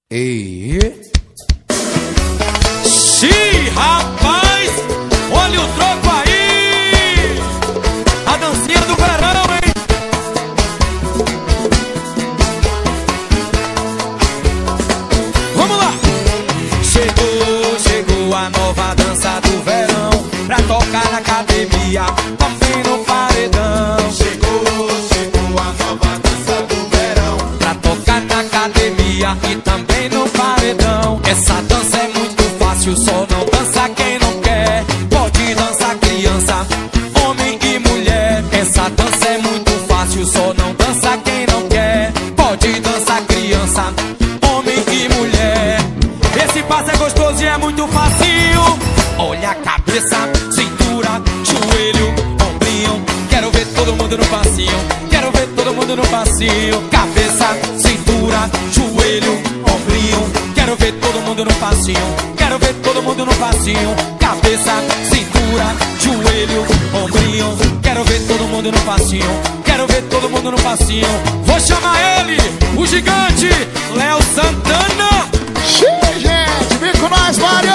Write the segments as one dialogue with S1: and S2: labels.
S1: Ei!
S2: Xiii, rapaz! Olha o troco aí! A dancinha do verão, hein? Vamos lá! Chegou a nova dança do verão, pra tocar na academia, também no paredão. Chegou a nova dança do verão, pra tocar na academia e também no paredão. Essa dança é muito fácil, só não dança quem não quer. Pode dançar criança, homem e mulher. Essa dança é muito fácil, só não dança quem não quer. Pode dançar criança, homem e mulher. Esse passo é gostoso e é muito facinho. Olha a cabeça, cintura, joelho, ombrinho. Quero ver todo mundo no passinho. Quero ver todo mundo no passinho. Cabeça, cintura, joelho, ombrinho. Quero ver todo mundo no passinho. Quero ver todo mundo no passinho. Cabeça, cintura, joelho, ombrinho. Quero ver todo mundo no passinho. Quero ver todo mundo no passinho. Vou chamar ele, o gigante, Léo Santana.
S3: Gente, vem com nós, Mário!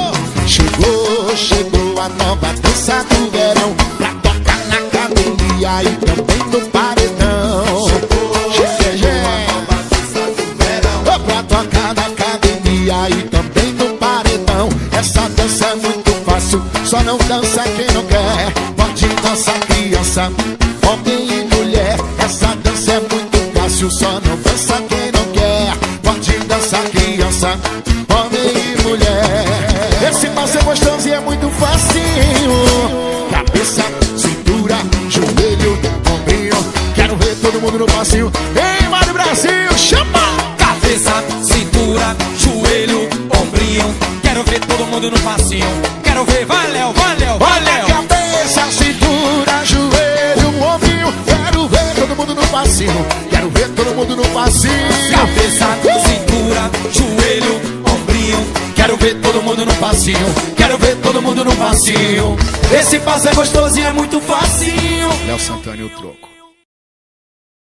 S3: Chegou a nova dança do verão, pra tocar na academia e também no paredão. Chegou a nova dança do verão, pra tocar na academia e também no paredão. Essa dança é muito fácil, só não dança quem não quer. Pode dançar criança, homem e mulher. Essa dança é muito fácil, só não dança quem não quer. Pode dançar criança, homem e mulher. Esse passo é gostoso e é muito facinho. Cabeça, cintura, joelho, ombrinho. Quero ver todo mundo no passinho. Ei, Mário Brasil, chama!
S2: Cabeça, cintura, joelho, ombrinho. Quero ver todo mundo no passinho. Quero ver, vai Léo, vai Léo, vai Léo.
S3: Cabeça, cintura, joelho, ombrinho. Quero ver todo mundo no passinho. Quero ver todo mundo no passinho.
S2: Cabeça, cintura, joelho, ombrinho. Quero ver todo mundo no passinho. Quero ver todo mundo no passinho. Esse passo é gostoso e é muito facinho.
S1: Léo Santana e o troco.